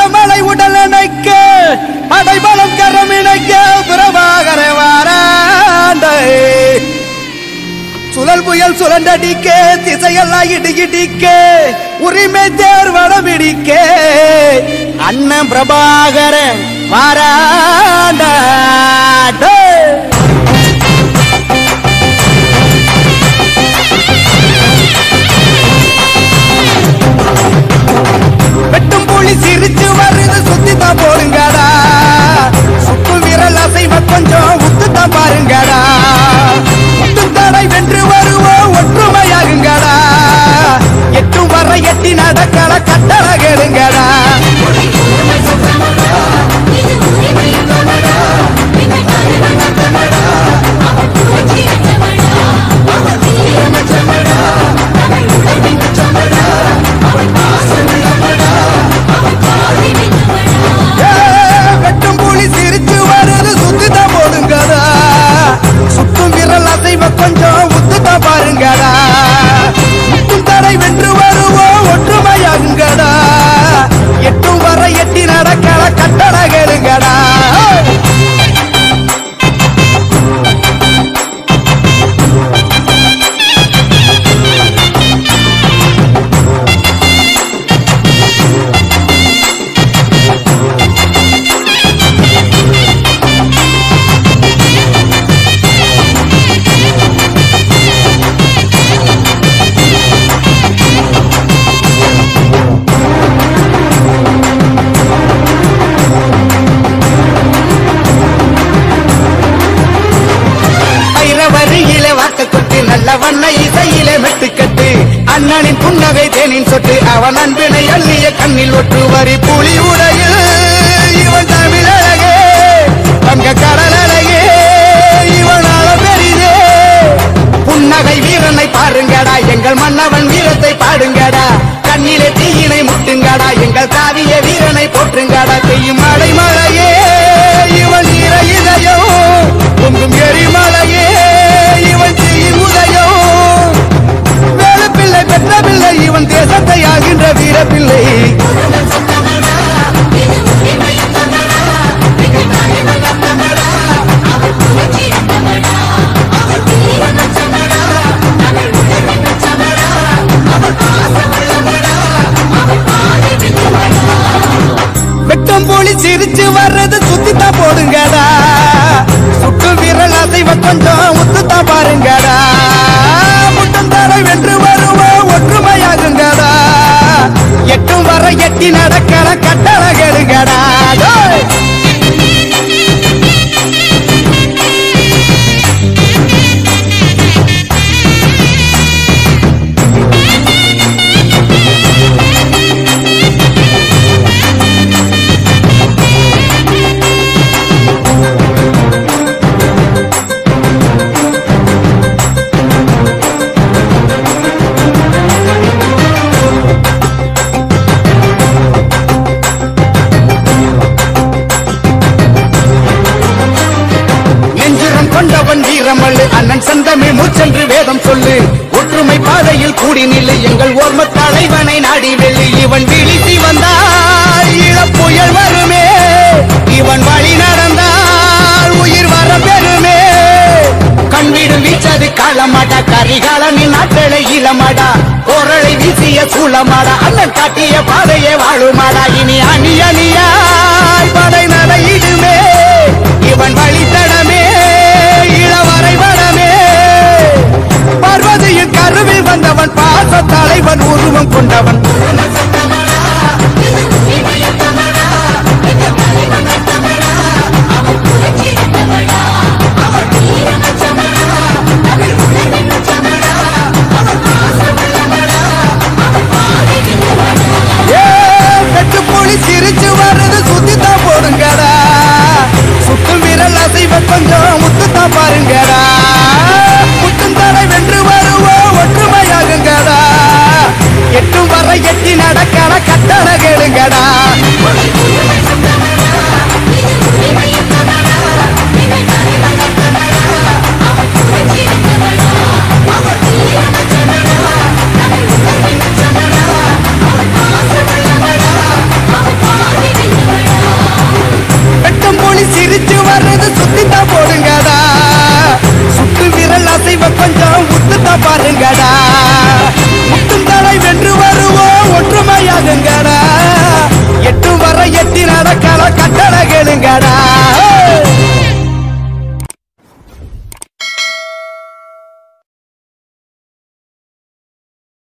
மலை உடல் அணைக்க படைபலம் கரமிணைக்க பிரபாகர வாராண்டே சுழல் புயல் சுழண்டடிக்க திசையெல்லாம் இடிக்க உரிமை தேர்வடம் இடிக்க அண்ணன் பிரபாகரன் வாராண்டே வெட்டும் புலி சிரிச்சு வருது சுத்திதான் போடுங்கடா சுக்கும் விரல் அசைவ கொஞ்சம் உத்துதான் பாருங்கடா முட்டும் தடை வென்று வருவோம் ஒற்றுமையாகுங்கடா எட்டும் வர எட்டி நடக்கல கட்டளை கேளுங்கடா வெட்டும் புலி சிரிச்சு வருது சுத்திதான் போடுங்கடா சுக்கும் விரல் அசைவ கொஞ்சம் உத்துதான் பாருங்கடா முட்டும் தடை வென்று வருவோம் ஒற்றுமையாகுங்கடா எட்டும் வர எட்டி நடக்கல கட்டளை கேளுங்கடா நல்லவண்ண இசையிலே மெட்டுக்கட்டு அண்ணனின் புன்னகை தேனின் சொட்டு அவன் அன்பினை அள்ளிய கண்ணில் ஒற்று வரி புலி உடையில் இவன் தமிழழகே வங்க கடலழகே இவனால பெரிதே புன்னகை வீரனை பாருங்கடா எங்கள் மன்னவன் வீரத்தை பாடுங்கடா கண்ணிலே தீயினை முட்டுங்கடா எங்கள் காவிய வீரனை போற்றுங்கடா செய்யும் மழை மழையே இவன் ஈர இதயம் பொங்கும் எரிமலையே இவன் செய்யும் உதயம் வேலப்பிள்ளை பெற்ற பிள்ளை இவன் தேசத்தை ஆகின்ற வீரப்பிள்ளை வெட்டம் போலி சிரிச்சு வர்றது சுத்தித்தான் போடுங்கடா சுட்டு விரல் அசைவ கொஞ்சம் உத்துத்தான் பாருங்கடா முட்டம் தடை வென்று வருவோம் ஒற்றுமையாகுங்கடா எட்டும் வர எட்டி நடக்கல கட்டளை கேளுங்கடா அண்ணன் சந்தமே மூச்சென்று வேதம் சொல்லு ஒற்றுமை பாதையில் கூடி நில்லு எங்கள் ஓர்ம தலைவனை நாடி வெள்ளி இவன் விழித்தி வந்தால் இளப்புயல் வருமே இவன் வழி நடந்தால் உயிர் வர பெருமே கண் வீடு வீச்சது காலமாடா கரிகாலனின் நாட்டலை இளமாடா கோரளை வீசிய சூளமாடா அண்ணன் காட்டிய பாதையே வாழுமாடா இனி அணி அணியாய் படை நடையிடுமே இவன் வழித்தடமே இளவரை வடமே பார்வதியின் கருவில் வந்தவன் பாச தலைவன் உருவம் கொண்டவன் சிரிச்சு வர்றது சுத்தித்தான் போடுங்கடா சுட்டு விரல் அசைவ வருது சுத்தித்தான் போடுங்கடா சுட்டு விரல் அசைவ கொஞ்சம் உத்துத்தான் பாருங்கடா